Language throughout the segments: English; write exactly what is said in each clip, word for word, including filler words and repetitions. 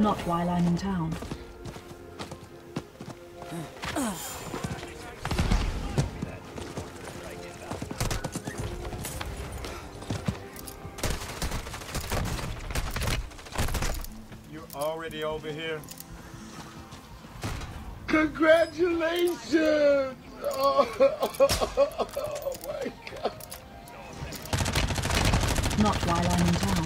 Not while I'm in town. You're already over here? Congratulations! Oh, oh my God. Not while I'm in town.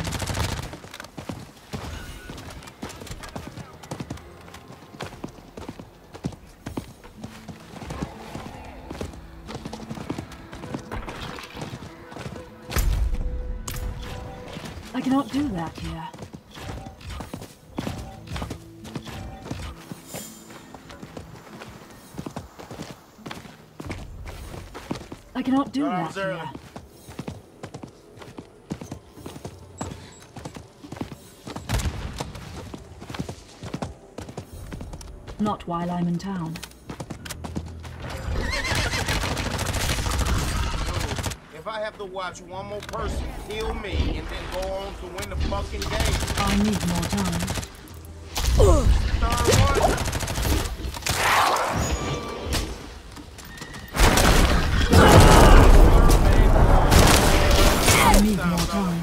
I cannot do that here. I cannot do that here. Not while I'm in town. If I have to watch one more person kill me and then go on to win the fucking game. I need more time. Star one. I need more time.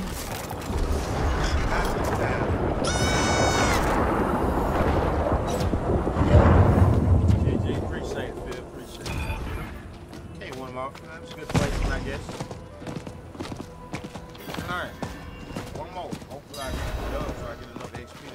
G G, appreciate it, Phil. Appreciate it. Okay, one more. That's a good placement, I guess. Alright. One more. Hopefully I get it done so I get enough H P to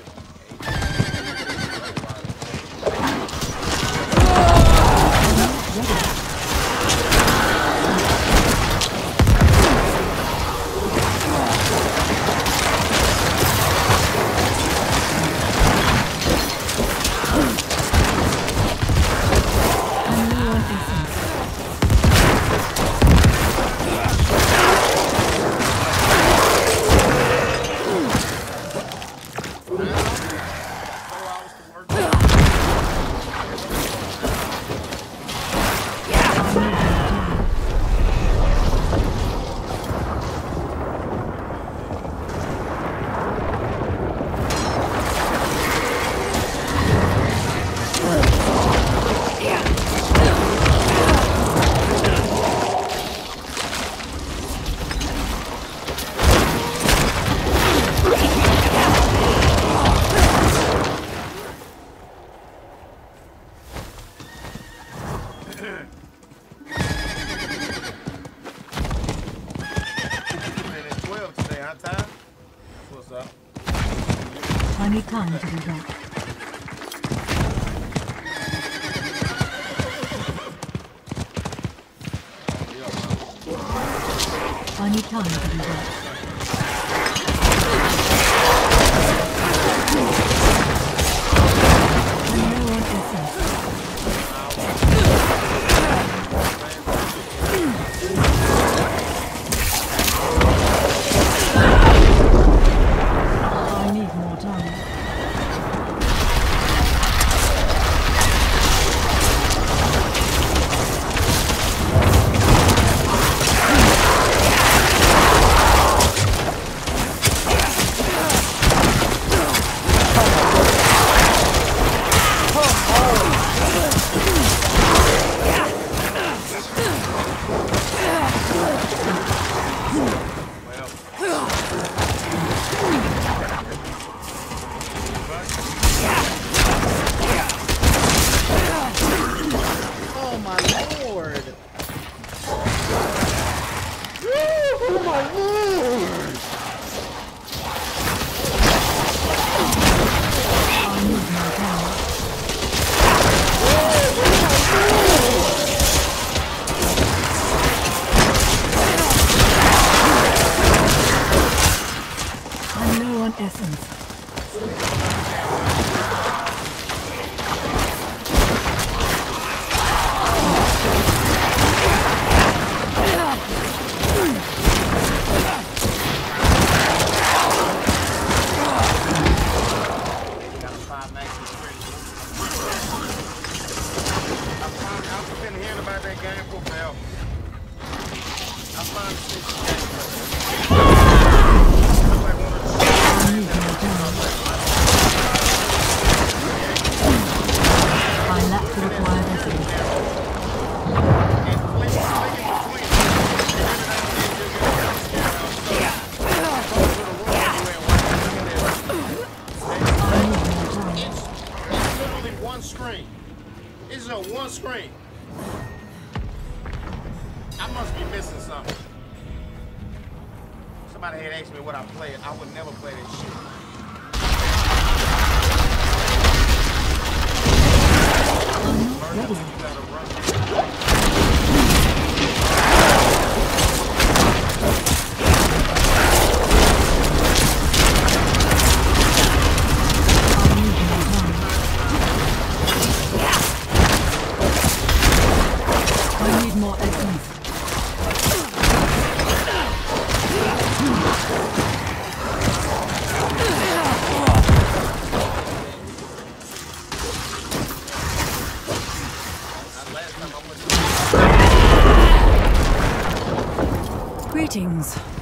I need time to do that. I need time to do that. I know what this is. I need more time. Essence. It's a one screen. I must be missing something. Somebody had asked me what I played. I would never play this shit. Ready. You gotta run. I need more essence. Greetings.